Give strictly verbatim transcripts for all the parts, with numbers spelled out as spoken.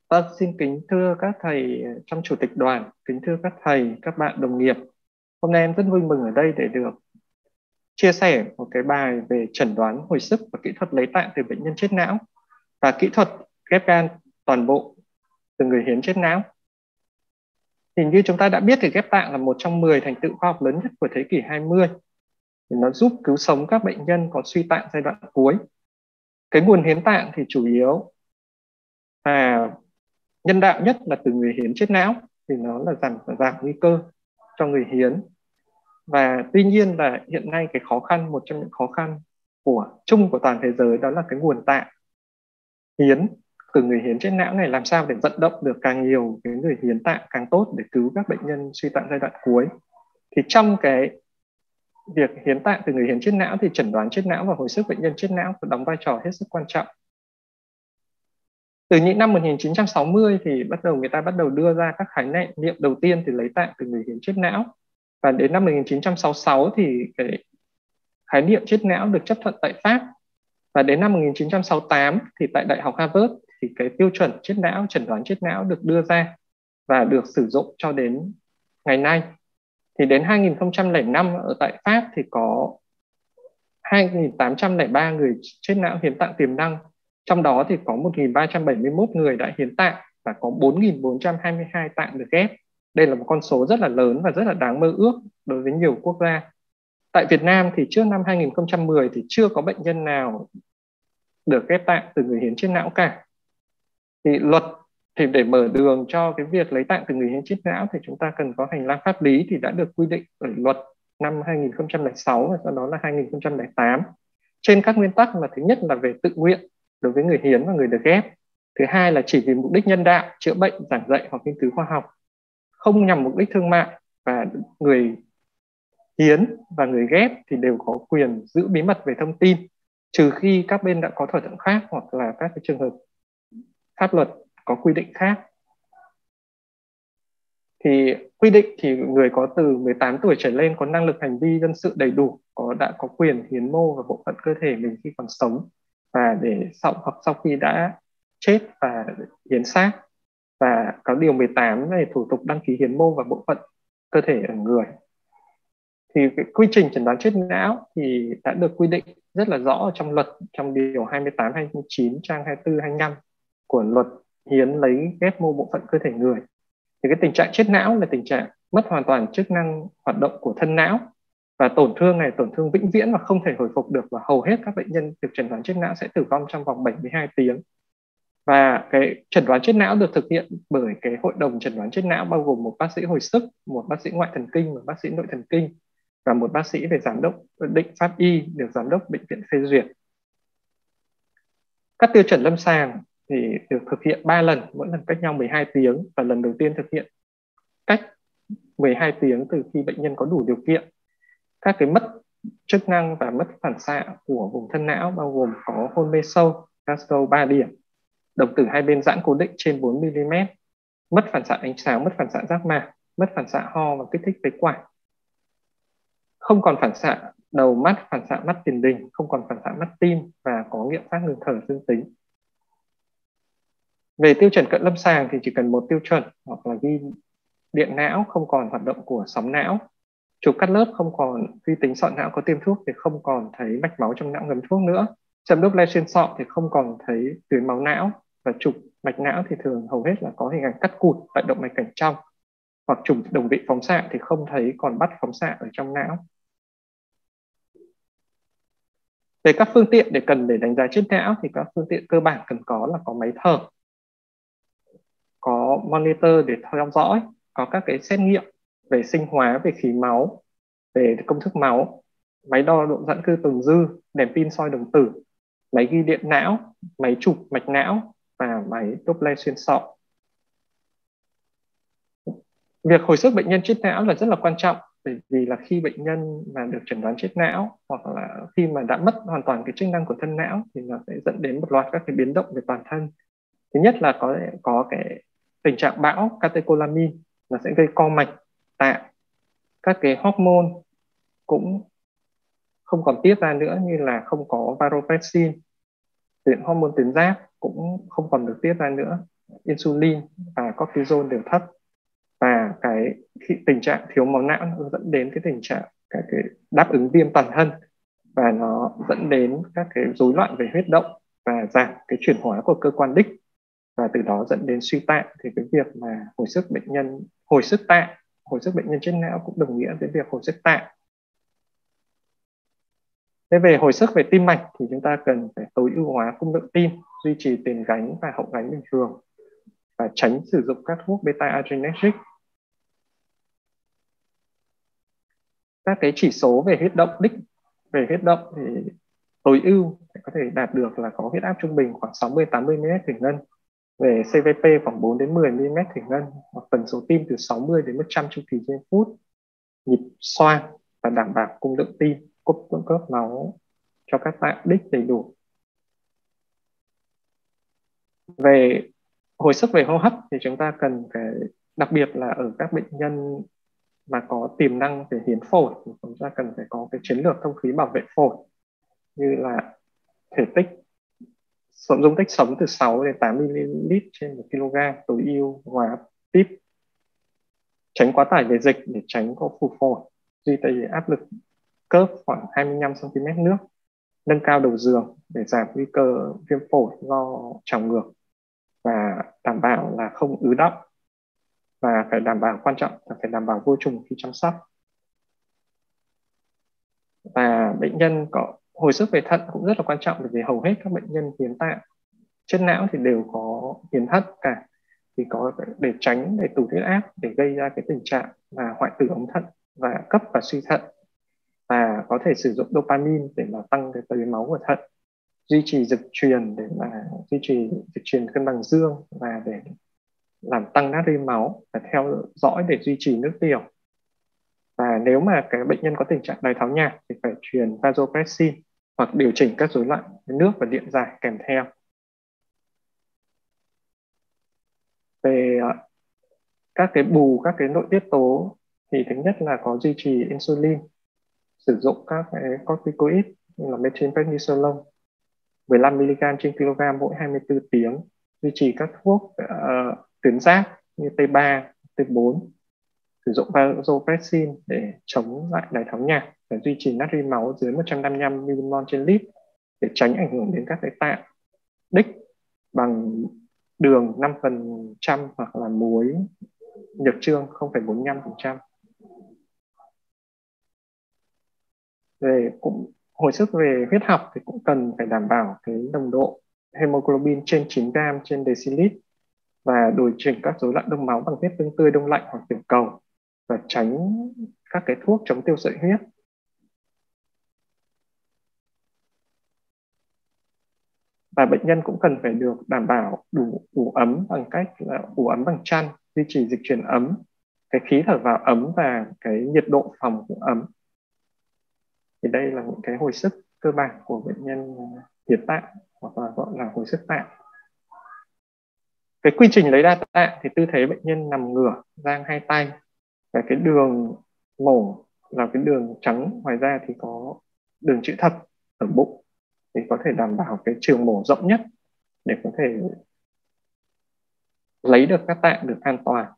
Vâng, xin kính thưa các thầy trong chủ tịch đoàn, kính thưa các thầy, các bạn đồng nghiệp. Hôm nay em rất vui mừng ở đây để được chia sẻ một cái bài về chẩn đoán hồi sức và kỹ thuật lấy tạng từ bệnh nhân chết não và kỹ thuật ghép gan toàn bộ từ người hiến chết não. Thì như chúng ta đã biết thì ghép tạng là một trong mười thành tựu khoa học lớn nhất của thế kỷ hai mươi. Thì nó giúp cứu sống các bệnh nhân có suy tạng giai đoạn cuối. Cái nguồn hiến tạng thì chủ yếu và nhân đạo nhất là từ người hiến chết não, thì nó là giảm giảm nguy cơ cho người hiến. Và tuy nhiên là hiện nay cái khó khăn, một trong những khó khăn của chung của toàn thế giới đó là cái nguồn tạng hiến từ người hiến chết não này, làm sao để vận động được càng nhiều cái người hiến tạng càng tốt để cứu các bệnh nhân suy tạng giai đoạn cuối. Thì trong cái việc hiến tạng từ người hiến chết não thì chẩn đoán chết não và hồi sức bệnh nhân chết não có đóng vai trò hết sức quan trọng. Từ những năm một nghìn chín trăm sáu mươi thì bắt đầu người ta bắt đầu đưa ra các khái niệm đầu tiên thì lấy tạng từ người hiến chết não. Và đến năm một nghìn chín trăm sáu mươi sáu thì cái khái niệm chết não được chấp thuận tại Pháp. Và đến năm một nghìn chín trăm sáu mươi tám thì tại Đại học Harvard thì cái tiêu chuẩn chết não, chẩn đoán chết não được đưa ra và được sử dụng cho đến ngày nay. Thì đến hai nghìn không trăm lẻ năm ở tại Pháp thì có hai nghìn tám trăm lẻ ba người chết não hiến tạng tiềm năng. Trong đó thì có một nghìn ba trăm bảy mươi mốt người đã hiến tạng và có bốn nghìn bốn trăm hai mươi hai tạng được ghép. Đây là một con số rất là lớn và rất là đáng mơ ước đối với nhiều quốc gia. Tại Việt Nam thì trước năm hai nghìn không trăm mười thì chưa có bệnh nhân nào được ghép tạng từ người hiến chết não cả. Thì luật thì để mở đường cho cái việc lấy tạng từ người hiến chết não thì chúng ta cần có hành lang pháp lý thì đã được quy định ở luật năm hai nghìn không trăm lẻ sáu và sau đó là hai nghìn không trăm lẻ tám. Trên các nguyên tắc là thứ nhất là về tự nguyện đối với người hiến và người được ghép. Thứ hai là chỉ vì mục đích nhân đạo, chữa bệnh, giảng dạy hoặc nghiên cứu khoa học, không nhằm mục đích thương mại, và người hiến và người ghép thì đều có quyền giữ bí mật về thông tin, trừ khi các bên đã có thỏa thuận khác hoặc là các cái trường hợp pháp luật có quy định khác. Thì quy định thì người có từ mười tám tuổi trở lên có năng lực hành vi dân sự đầy đủ, có đã có quyền hiến mô và bộ phận cơ thể mình khi còn sống và để sau hoặc sau khi đã chết và hiến xác. Và có điều mười tám về thủ tục đăng ký hiến mô và bộ phận cơ thể ở người. Thì cái quy trình chẩn đoán chết não thì đã được quy định rất là rõ ở trong luật, trong điều hai mươi tám, hai mươi chín, trang hai mươi tư, hai mươi lăm của luật hiến lấy ghép mô bộ phận cơ thể người. Thì cái tình trạng chết não là tình trạng mất hoàn toàn chức năng hoạt động của thân não, và tổn thương này tổn thương vĩnh viễn và không thể hồi phục được, và hầu hết các bệnh nhân được chẩn đoán chết não sẽ tử vong trong vòng bảy mươi hai tiếng. Và cái chẩn đoán chết não được thực hiện bởi cái hội đồng chẩn đoán chết não bao gồm một bác sĩ hồi sức, một bác sĩ ngoại thần kinh, một bác sĩ nội thần kinh và một bác sĩ về giám đốc định pháp y được giám đốc bệnh viện phê duyệt. Các tiêu chuẩn lâm sàng thì được thực hiện ba lần, mỗi lần cách nhau mười hai tiếng, và lần đầu tiên thực hiện cách mười hai tiếng từ khi bệnh nhân có đủ điều kiện. Các cái mất chức năng và mất phản xạ của vùng thân não bao gồm có hôn mê sâu, Glasgow ba điểm, đồng tử hai bên giãn cố định trên bốn mi li mét, mất phản xạ ánh sáng, mất phản xạ giác mạc, mất phản xạ ho và kích thích phế quản, không còn phản xạ đầu mắt, phản xạ mắt tiền đình, không còn phản xạ mắt tim và có nghiệm pháp ngừng thở dương tính. Về tiêu chuẩn cận lâm sàng thì chỉ cần một tiêu chuẩn hoặc là ghi điện não không còn hoạt động của sóng não, chụp cắt lớp không còn vi tính sọ não có tiêm thuốc thì không còn thấy mạch máu trong não ngấm thuốc nữa, châm Doppler xuyên sọ thì không còn thấy tuyến máu não, và chụp mạch não thì thường hầu hết là có hình ảnh cắt cụt tại động mạch cảnh trong, hoặc chụp đồng vị phóng xạ thì không thấy còn bắt phóng xạ ở trong não. Về các phương tiện để cần để đánh giá chết não thì các phương tiện cơ bản cần có là có máy thở, có monitor để theo dõi, có các cái xét nghiệm về sinh hóa, về khí máu, về công thức máu, máy đo độ giãn cư tồn dư, đèn pin soi đồng tử, máy ghi điện não, máy chụp mạch não và máy Doppler xuyên sọ. Việc hồi sức bệnh nhân chết não là rất là quan trọng, bởi vì là khi bệnh nhân mà được chẩn đoán chết não hoặc là khi mà đã mất hoàn toàn cái chức năng của thân não thì nó sẽ dẫn đến một loạt các cái biến động về toàn thân. Thứ nhất là có có cái tình trạng bão catecholamine, nó sẽ gây co mạch tạng, các cái hormone cũng không còn tiết ra nữa, như là không có vasopressin, tuyến hormone tuyến giáp cũng không còn được tiết ra nữa, insulin và cortisol đều thấp, và cái tình trạng thiếu máu não nó dẫn đến cái tình trạng cái, cái đáp ứng viêm toàn thân, và nó dẫn đến các cái rối loạn về huyết động và giảm cái chuyển hóa của cơ quan đích, và từ đó dẫn đến suy tạng. Thì cái việc mà hồi sức bệnh nhân hồi sức tạng hồi sức bệnh nhân chết não cũng đồng nghĩa với việc hồi sức tạng. Thế về hồi sức về tim mạch thì chúng ta cần phải tối ưu hóa cung lượng tim, duy trì tiền gánh và hậu gánh bình thường, và tránh sử dụng các thuốc beta adrenergic. Các cái chỉ số về huyết động đích về huyết động thì tối ưu có thể đạt được là có huyết áp trung bình khoảng sáu mươi đến tám mươi mi li mét thủy ngân, về xê vê pê khoảng bốn đến mười mi li mét thủy ngân, hoặc tần số tim từ sáu mươi đến một trăm chu kỳ trên phút, nhịp xoang, và đảm bảo cung lượng tim, cung cấp máu cho các tạng đích đầy đủ. Về hồi sức về hô hấp thì chúng ta cần phải, đặc biệt là ở các bệnh nhân mà có tiềm năng về hiến phổi, thì chúng ta cần phải có cái chiến lược thông khí bảo vệ phổi, như là thể tích dung tích sống từ sáu đến tám mi li lít trên một ki lô gam, tối ưu hóa pip, tránh quá tải về dịch để tránh có phù phổi, duy trì áp lực cấp khoảng hai mươi lăm xăng ti mét nước, nâng cao đầu giường để giảm nguy cơ viêm phổi do trào ngược, và đảm bảo là không ứ đọng, và phải đảm bảo, quan trọng là phải đảm bảo vô trùng khi chăm sóc. Và bệnh nhân có hồi sức về thận cũng rất là quan trọng, bởi vì hầu hết các bệnh nhân hiến tạng chết não thì đều có hiến thận cả, thì có để tránh để tụt huyết áp, để gây ra cái tình trạng là hoại tử ống thận và cấp và suy thận, và có thể sử dụng dopamine để mà tăng cái tưới máu của thận, duy trì dịch truyền để mà duy trì dịch truyền cân bằng dương, và để làm tăng natri máu, và theo dõi để duy trì nước tiểu. Và nếu mà cái bệnh nhân có tình trạng đái tháo nhạt thì phải truyền vasopressin, hoặc điều chỉnh các rối loạn nước và điện giải kèm theo. Về các cái bù các cái nội tiết tố thì thứ nhất là có duy trì insulin, sử dụng các cái corticoid như là methylprednisolone mười lăm mi li gam trên kg mỗi hai mươi tư tiếng, duy trì các thuốc uh, tuyến giáp như T ba, T bốn, sử dụng vasopressin để chống lại đái tháo nhạt, và duy trì natri máu dưới một trăm năm mươi lăm milimol trên lít để tránh ảnh hưởng đến các cái tạng đích bằng đường năm phần trăm hoặc là muối nhược chương không phẩy bốn mươi lăm phần trăm. Về cũng hồi sức về huyết học thì cũng cần phải đảm bảo cái nồng độ hemoglobin trên chín gam trên decilit, và điều chỉnh các rối loạn đông máu bằng huyết tương tươi, đông lạnh hoặc tiểu cầu, và tránh các cái thuốc chống tiêu sợi huyết. Và bệnh nhân cũng cần phải được đảm bảo đủ ủ ấm bằng cách là ủ ấm bằng chăn, duy trì dịch truyền ấm, cái khí thở vào ấm, và cái nhiệt độ phòng cũng ấm. Thì đây là những cái hồi sức cơ bản của bệnh nhân hiến tạng, hoặc là gọi là hồi sức tạng. Cái quy trình lấy đa tạng thì tư thế bệnh nhân nằm ngửa, dang hai tay, và cái đường mổ là cái đường trắng, ngoài ra thì có đường chữ thập ở bụng, thì có thể đảm bảo cái trường mổ rộng nhất để có thể lấy được các tạng được an toàn.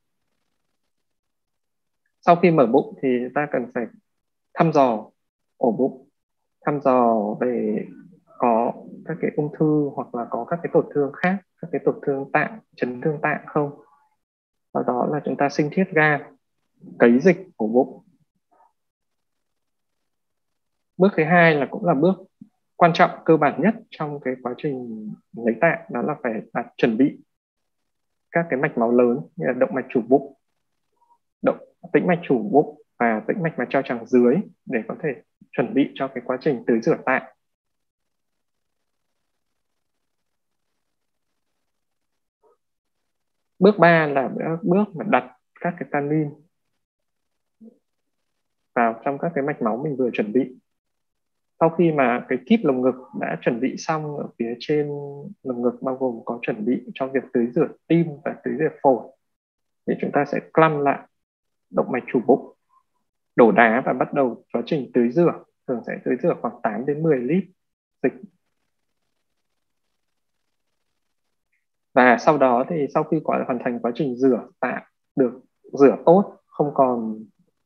Sau khi mở bụng thì ta cần phải thăm dò ổ bụng, thăm dò về có các cái ung thư hoặc là có các cái tổn thương khác, các cái tổn thương tạng, chấn thương tạng không. Sau đó là chúng ta sinh thiết gan, cấy dịch ổ bụng. Bước thứ hai là cũng là bước quan trọng cơ bản nhất trong cái quá trình lấy tạng, đó là phải đặt chuẩn bị các cái mạch máu lớn như là động mạch chủ bụng, động tĩnh mạch chủ bụng và tĩnh mạch mạch trao tràng dưới, để có thể chuẩn bị cho cái quá trình tưới rửa tạng. Bước ba là bước mà đặt các cái tannin vào trong các cái mạch máu mình vừa chuẩn bị. Sau khi mà cái kíp lồng ngực đã chuẩn bị xong, ở phía trên lồng ngực bao gồm có chuẩn bị cho việc tưới rửa tim và tưới rửa phổi, thì chúng ta sẽ clamp lại động mạch chủ bụng, đổ đá và bắt đầu quá trình tưới rửa. Thường sẽ tưới rửa khoảng tám đến mười lít dịch. Và sau đó thì sau khi quả hoàn thành quá trình rửa tạng được rửa tốt, không còn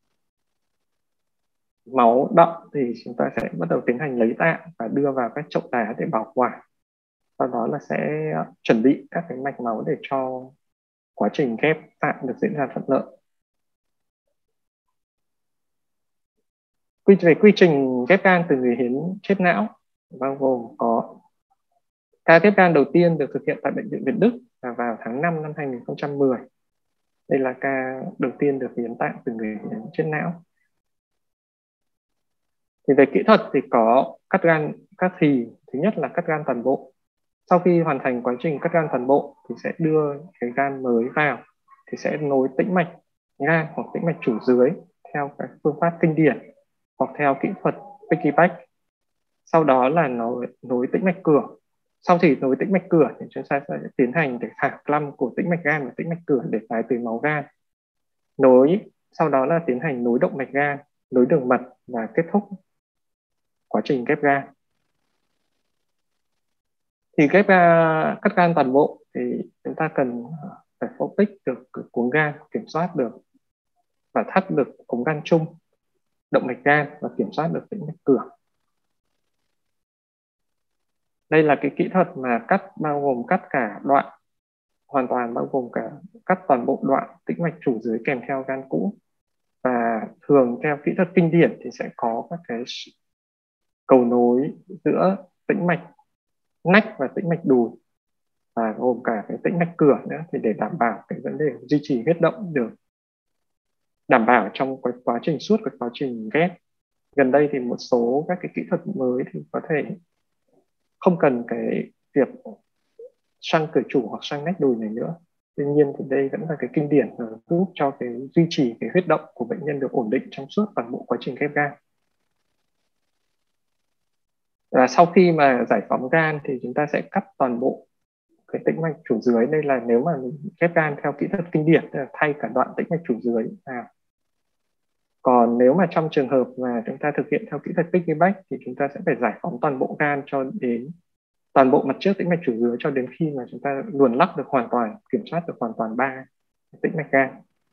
máu đọng, thì chúng ta sẽ bắt đầu tiến hành lấy tạng và đưa vào các chậu đá để bảo quản. Sau đó là sẽ chuẩn bị các cái mạch máu để cho quá trình ghép tạng được diễn ra thuận lợi. Quy về quy trình ghép gan từ người hiến chết não bao gồm có ca ghép gan đầu tiên được thực hiện tại bệnh viện Việt Đức là vào tháng năm năm hai nghìn không trăm mười. Đây là ca đầu tiên được hiến tạng từ người hiến chết não. Thì về kỹ thuật thì có cắt gan, cắt thì thứ nhất là cắt gan toàn bộ. Sau khi hoàn thành quá trình cắt gan toàn bộ thì sẽ đưa cái gan mới vào, thì sẽ nối tĩnh mạch gan hoặc tĩnh mạch chủ dưới theo các phương pháp kinh điển hoặc theo kỹ thuật piggyback. Sau đó là nối, nối tĩnh mạch cửa. Sau thì nối tĩnh mạch cửa thì chúng ta sẽ tiến hành để thả clamp của tĩnh mạch gan và tĩnh mạch cửa để tái tưới máu gan. Nối, sau đó là tiến hành nối động mạch gan, nối đường mật và kết thúc quá trình ghép gan. Thì ghép gan, cắt gan toàn bộ thì chúng ta cần phải phẫu tích được cuống gan, kiểm soát được và thắt được ống gan chung, động mạch gan và kiểm soát được tĩnh mạch cửa. Đây là cái kỹ thuật mà cắt bao gồm cắt cả đoạn, hoàn toàn bao gồm cả cắt toàn bộ đoạn tĩnh mạch chủ dưới kèm theo gan cũ. Và thường theo kỹ thuật kinh điển thì sẽ có các cái cầu nối giữa tĩnh mạch nách và tĩnh mạch đùi, và gồm cả cái tĩnh mạch cửa nữa, thì để đảm bảo cái vấn đề duy trì huyết động được đảm bảo trong cái quá trình suốt cái quá trình ghép. Gần đây thì một số các cái kỹ thuật mới thì có thể không cần cái việc săn cởi chủ hoặc săn nách đùi này nữa. Tuy nhiên thì đây vẫn là cái kinh điển giúp cho cái duy trì cái huyết động của bệnh nhân được ổn định trong suốt toàn bộ quá trình ghép gan. Và sau khi mà giải phóng gan thì chúng ta sẽ cắt toàn bộ cái tĩnh mạch chủ dưới. Đây là nếu mà mình ghép gan theo kỹ thuật kinh điển, tức là thay cả đoạn tĩnh mạch chủ dưới vào. Còn nếu mà trong trường hợp mà chúng ta thực hiện theo kỹ thuật piggyback thì chúng ta sẽ phải giải phóng toàn bộ gan cho đến toàn bộ mặt trước tĩnh mạch chủ dưới cho đến khi mà chúng ta luồn lắc được hoàn toàn, kiểm soát được hoàn toàn ba tĩnh mạch gan.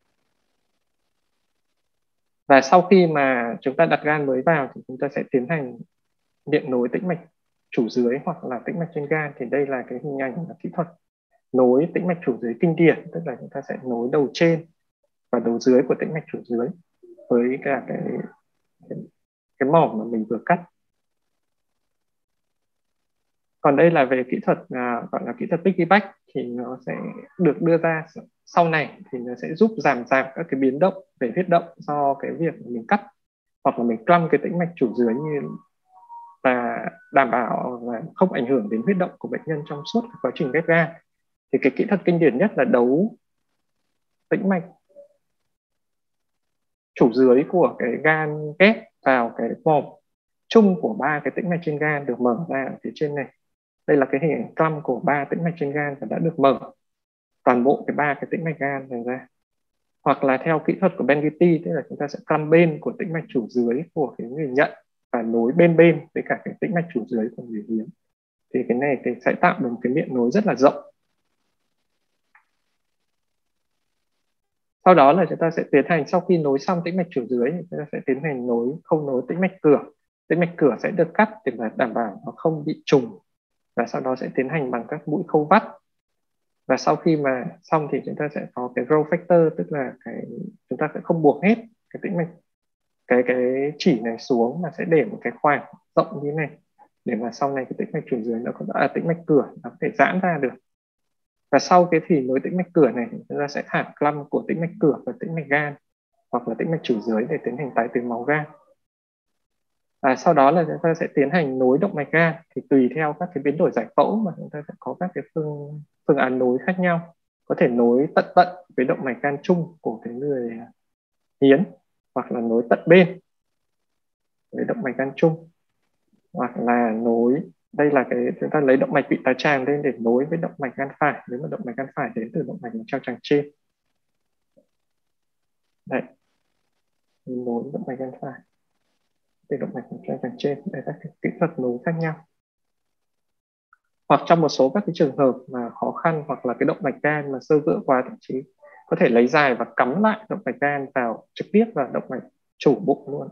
Và sau khi mà chúng ta đặt gan mới vào thì chúng ta sẽ tiến hành điện nối tĩnh mạch chủ dưới hoặc là tĩnh mạch trên gan. Thì đây là cái hình ảnh và kỹ thuật nối tĩnh mạch chủ dưới kinh điển, tức là chúng ta sẽ nối đầu trên và đầu dưới của tĩnh mạch chủ dưới với cả cái cái, cái mỏm mà mình vừa cắt. Còn đây là về kỹ thuật à, gọi là kỹ thuật piggyback, thì nó sẽ được đưa ra sau này, thì nó sẽ giúp giảm giảm các cái biến động về huyết động do cái việc mình cắt hoặc là mình clamp cái tĩnh mạch chủ dưới như và đảm bảo là không ảnh hưởng đến huyết động của bệnh nhân trong suốt quá trình ghép gan. Thì cái kỹ thuật kinh điển nhất là đấu tĩnh mạch chủ dưới của cái gan ghép vào cái vòm chung của ba cái tĩnh mạch trên gan được mở ra ở phía trên này. Đây là cái hình ảnh clamp của ba tĩnh mạch trên gan và đã được mở toàn bộ cái ba cái tĩnh mạch gan này ra. Hoặc là theo kỹ thuật của Bengiti, tức là chúng ta sẽ clamp bên của tĩnh mạch chủ dưới của cái người nhận và nối bên bên với cả cái tĩnh mạch chủ dưới của người hiến. Thì cái này thì sẽ tạo được một cái miệng nối rất là rộng. Sau đó là chúng ta sẽ tiến hành, sau khi nối xong tĩnh mạch chủ dưới thì chúng ta sẽ tiến hành nối khâu nối tĩnh mạch cửa. Tĩnh mạch cửa sẽ được cắt để mà đảm bảo nó không bị trùng, và sau đó sẽ tiến hành bằng các mũi khâu vắt. Và sau khi mà xong thì chúng ta sẽ có cái growth factor, tức là cái chúng ta sẽ không buộc hết cái tĩnh mạch cái cái chỉ này xuống, mà sẽ để một cái khoảng rộng như thế này để mà sau này cái tĩnh mạch chủ dưới nó có à, tĩnh mạch cửa nó có thể giãn ra được. Và sau cái thì nối tĩnh mạch cửa này chúng ta sẽ thả clamp của tĩnh mạch cửa và tĩnh mạch gan hoặc là tĩnh mạch chủ dưới để tiến hành tái tưới máu gan. Và sau đó là chúng ta sẽ tiến hành nối động mạch gan, thì tùy theo các cái biến đổi giải phẫu mà chúng ta sẽ có các cái phương phương án nối khác nhau. Có thể nối tận tận với động mạch gan chung của cái người hiến, hoặc là nối tận bên với động mạch gan chung, hoặc là nối, đây là cái chúng ta lấy động mạch vị tá tràng lên để nối với động mạch gan phải, nếu mà động mạch gan phải đến từ động mạch trao tràng trên. Đấy, nối động mạch gan phải từ động mạch trao tràng trên. Đây là các kỹ thuật nối khác nhau. Hoặc trong một số các cái trường hợp mà khó khăn hoặc là cái động mạch gan mà xơ vữa quá, thậm chí có thể lấy dài và cắm lại động mạch gan vào trực tiếp vào động mạch chủ bụng luôn.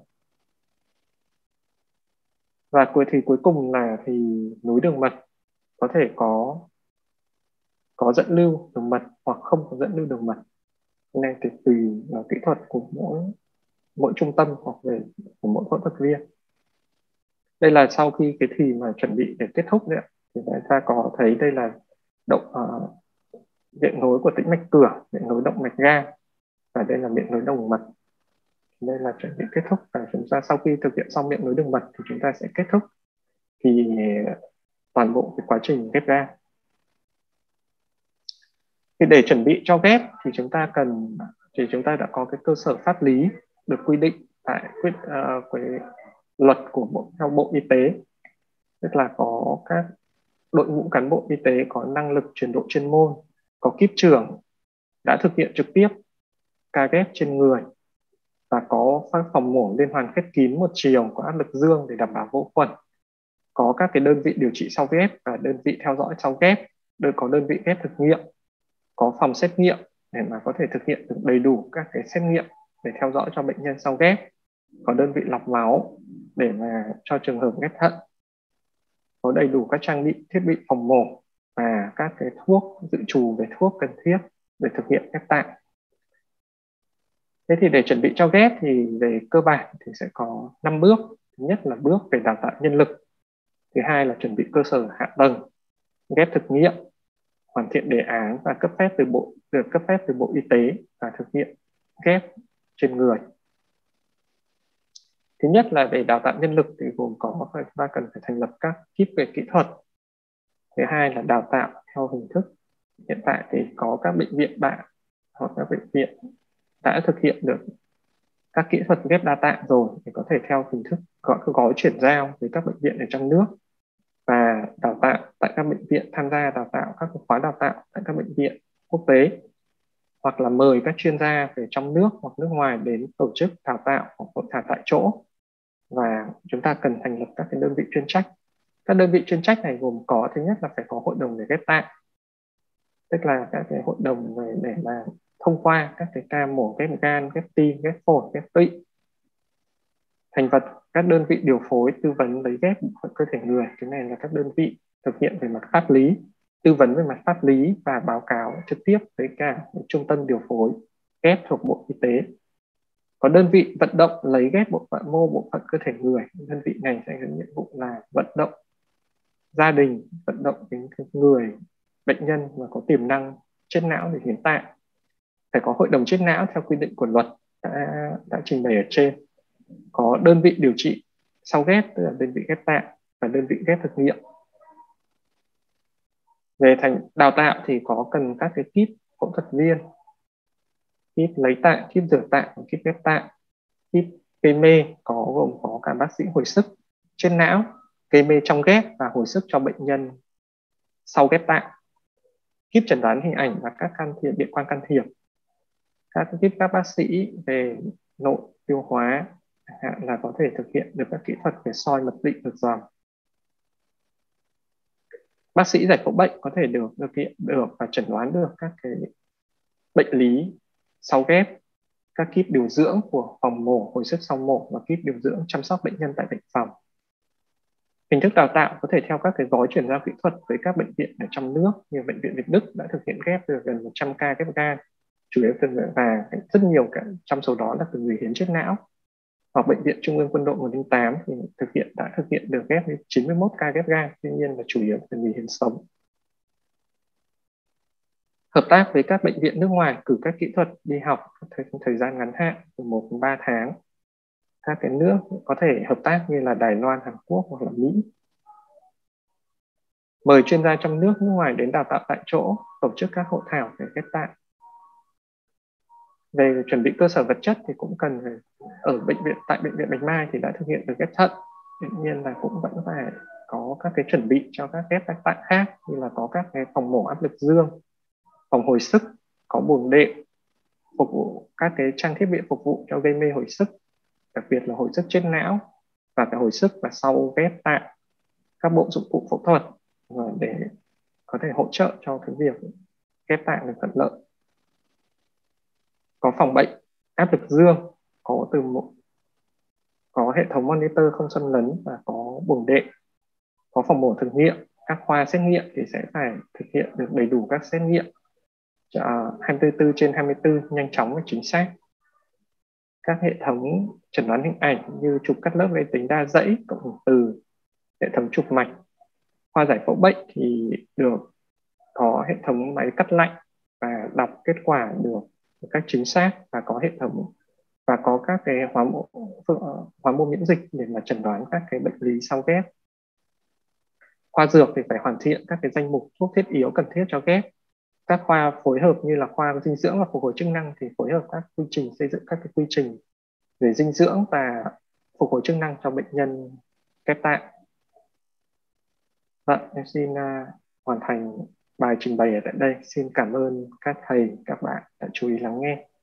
Và cuối thì cuối cùng là thì nối đường mật có thể có có dẫn lưu đường mật hoặc không có dẫn lưu đường mật. Cái này thì tùy vào kỹ thuật của mỗi mỗi trung tâm hoặc về của mỗi phẫu thuật viên. Đây là sau khi cái thì mà chuẩn bị để kết thúc đấy ạ, thì chúng ta có thấy đây là động uh, miệng nối của tĩnh mạch cửa, miệng nối động mạch gan, và đây là miệng nối đồng mật. Đây là chuẩn bị kết thúc, và chúng ta sau khi thực hiện xong miệng nối đường mật thì chúng ta sẽ kết thúc thì toàn bộ cái quá trình ghép gan. Thì để chuẩn bị cho ghép thì chúng ta cần thì chúng ta đã có cái cơ sở pháp lý được quy định tại quyết uh, cái luật của bộ theo Bộ Y tế, tức là có các đội ngũ cán bộ y tế có năng lực trình độ chuyên môn, có kíp trưởng đã thực hiện trực tiếp ca ghép trên người, và có phòng mổ liên hoàn khép kín một chiều có áp lực dương để đảm bảo vô khuẩn, có các cái đơn vị điều trị sau ghép và đơn vị theo dõi sau ghép, có đơn vị ghép thực nghiệm, có phòng xét nghiệm để mà có thể thực hiện được đầy đủ các cái xét nghiệm để theo dõi cho bệnh nhân sau ghép, có đơn vị lọc máu để mà cho trường hợp ghép thận, có đầy đủ các trang bị thiết bị phòng mổ và các cái thuốc dự trù về thuốc cần thiết để thực hiện ghép tạng. Thế thì để chuẩn bị cho ghép thì về cơ bản thì sẽ có năm bước. Thứ nhất là bước về đào tạo nhân lực. Thứ hai là chuẩn bị cơ sở hạ tầng, ghép thực nghiệm, hoàn thiện đề án và cấp phép từ bộ được cấp phép từ Bộ Y tế và thực hiện ghép trên người. Thứ nhất là về đào tạo nhân lực thì gồm có chúng ta cần phải thành lập các kíp về kỹ thuật. Thứ hai là đào tạo theo hình thức. Hiện tại thì có các bệnh viện bạn hoặc các bệnh viện đã thực hiện được các kỹ thuật ghép đa tạng rồi thì có thể theo hình thức gọi gói chuyển giao với các bệnh viện ở trong nước, và đào tạo tại các bệnh viện, tham gia đào tạo các khóa đào tạo tại các bệnh viện quốc tế, hoặc là mời các chuyên gia về trong nước hoặc nước ngoài đến tổ chức đào tạo hoặc hội thảo tại chỗ. Và chúng ta cần thành lập các cái đơn vị chuyên trách. Các đơn vị chuyên trách này gồm có, thứ nhất là phải có hội đồng về ghép tạng, tức là các cái hội đồng về để mà thông qua các cái ca mổ ghép gan, ghép tim, ghép phổi, ghép tụy. Thành vật các đơn vị điều phối tư vấn lấy ghép bộ phận cơ thể người, cái này là các đơn vị thực hiện về mặt pháp lý, tư vấn về mặt pháp lý và báo cáo trực tiếp với cả trung tâm điều phối ghép thuộc Bộ Y tế. Có đơn vị vận động lấy ghép bộ phận mô bộ phận cơ thể người, đơn vị này sẽ có nhiệm vụ là vận động gia đình, vận động những người bệnh nhân mà có tiềm năng chết não để hiến tạng. Phải có hội đồng chết não theo quy định của luật đã, đã trình bày ở trên. Có đơn vị điều trị sau ghép, tức là đơn vị ghép tạng và đơn vị ghép thực nghiệm. Về thành đào tạo thì có cần các cái kíp phẫu thuật viên, kíp lấy tạng, kíp rửa tạng, kíp ghép tạng, kíp gây mê, có gồm có cả bác sĩ hồi sức trên não, gây mê trong ghép và hồi sức cho bệnh nhân sau ghép tạng, kíp chẩn đoán hình ảnh và các can thiệp, điện quang can thiệp, các kíp các bác sĩ về nội tiêu hóa là có thể thực hiện được các kỹ thuật về soi mật định ngực giòn. Bác sĩ giải phẫu bệnh có thể được thực hiện được và chẩn đoán được các cái bệnh lý sau ghép, các kíp điều dưỡng của phòng mổ, hồi sức sau mổ và kíp điều dưỡng chăm sóc bệnh nhân tại bệnh phòng. Hình thức đào tạo có thể theo các cái gói chuyển giao kỹ thuật với các bệnh viện ở trong nước, như bệnh viện Việt Đức đã thực hiện ghép được gần một trăm ca ghép gan, chủ yếu từ người, và rất nhiều cả trong số đó là từ người hiến chết não. Hoặc bệnh viện Trung ương Quân đội một không tám thì thực hiện đã thực hiện được ghép chín mươi mốt ca ghép gan, tuy nhiên là chủ yếu từ người hiến sống. Hợp tác với các bệnh viện nước ngoài, cử các kỹ thuật đi học thời, thời gian ngắn hạn từ một đến ba tháng. Các cái nước có thể hợp tác như là Đài Loan, Hàn Quốc hoặc là Mỹ. Mời chuyên gia trong nước, nước ngoài đến đào tạo tại chỗ, tổ chức các hội thảo về ghép tạng. Về chuẩn bị cơ sở vật chất thì cũng cần phải, ở bệnh viện tại bệnh viện Bạch Mai thì đã thực hiện được ghép thận, tuy nhiên là cũng vẫn phải có các cái chuẩn bị cho các ghép các tạng khác, như là có các cái phòng mổ áp lực dương, phòng hồi sức, có buồng đệm, phục vụ các cái trang thiết bị phục vụ cho gây mê hồi sức, đặc biệt là hồi sức chết não và cả hồi sức và sau ghép tạng, các bộ dụng cụ phẫu thuật để có thể hỗ trợ cho cái việc ghép tạng được thuận lợi. Có phòng bệnh áp lực dương, có từ một có hệ thống monitor không xâm lấn và có buồng đệm. Có phòng mổ thực nghiệm, các khoa xét nghiệm thì sẽ phải thực hiện được đầy đủ các xét nghiệm uh, hai mươi bốn trên hai mươi bốn, nhanh chóng và chính xác. Các hệ thống chẩn đoán hình ảnh như chụp cắt lớp vi tính đa dãy, cộng hưởng từ, hệ thống chụp mạch. Khoa giải phẫu bệnh thì được có hệ thống máy cắt lạnh và đọc kết quả được một cách chính xác, và có hệ thống và có các cái hóa mô, hóa mô miễn dịch để mà chẩn đoán các cái bệnh lý sau ghép. Khoa dược thì phải hoàn thiện các cái danh mục thuốc thiết yếu cần thiết cho ghép. Các khoa phối hợp như là khoa dinh dưỡng và phục hồi chức năng thì phối hợp các quy trình, xây dựng các cái quy trình về dinh dưỡng và phục hồi chức năng cho bệnh nhân ghép tạng. Vâng, em xin uh, hoàn thành bài trình bày ở tại đây. Xin cảm ơn các thầy, các bạn đã chú ý lắng nghe.